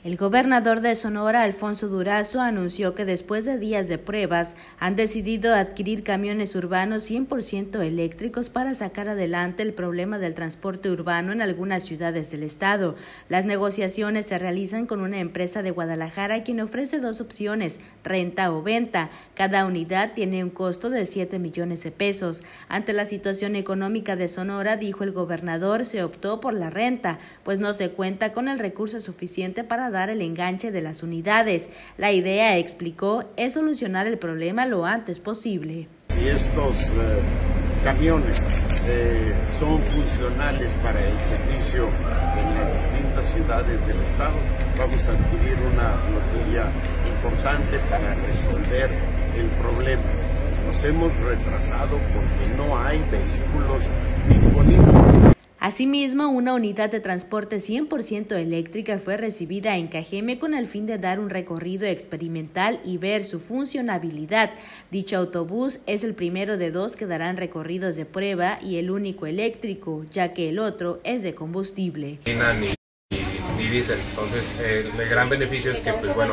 El gobernador de Sonora, Alfonso Durazo, anunció que después de días de pruebas han decidido adquirir camiones urbanos 100% eléctricos para sacar adelante el problema del transporte urbano en algunas ciudades del estado. Las negociaciones se realizan con una empresa de Guadalajara quien ofrece dos opciones, renta o venta. Cada unidad tiene un costo de 7 millones de pesos. Ante la situación económica de Sonora, dijo el gobernador, se optó por la renta, pues no se cuenta con el recurso suficiente para dar el enganche de las unidades. La idea, explicó, es solucionar el problema lo antes posible. Si estos camiones son funcionales para el servicio en las distintas ciudades del estado, vamos a adquirir una flotilla importante para resolver el problema. Nos hemos retrasado porque no hay vehículos disponibles. Asimismo, una unidad de transporte 100% eléctrica fue recibida en Cajeme con el fin de dar un recorrido experimental y ver su funcionabilidad. Dicho autobús es el primero de dos que darán recorridos de prueba y el único eléctrico, ya que el otro es de combustible. Ni diésel. Entonces, el gran beneficio es que, pues bueno,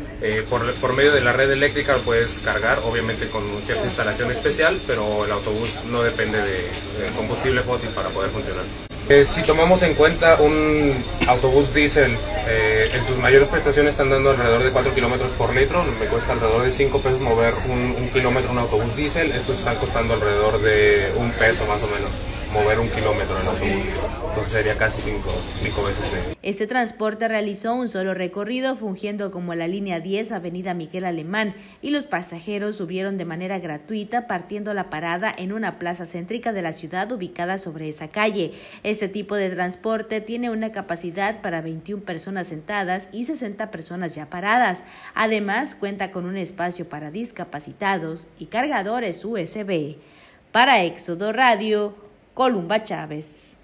por medio de la red eléctrica lo puedes cargar, obviamente con cierta instalación especial, pero el autobús no depende de combustible fósil para poder funcionar. Si tomamos en cuenta un autobús diésel, en sus mayores prestaciones están dando alrededor de 4 kilómetros por litro, me cuesta alrededor de 5 pesos mover un kilómetro un autobús diésel, estos están costando alrededor de $1 más o menos mover 1 kilómetro en autobús, entonces sería casi 5 veces menos. Este transporte realizó un solo recorrido fungiendo como la línea 10 Avenida Miguel Alemán y los pasajeros subieron de manera gratuita partiendo la parada en una plaza céntrica de la ciudad ubicada sobre esa calle. Este tipo de transporte tiene una capacidad para 21 personas sentadas y 60 personas ya paradas. Además, cuenta con un espacio para discapacitados y cargadores USB. Para Éxodo Radio, Columba Chávez.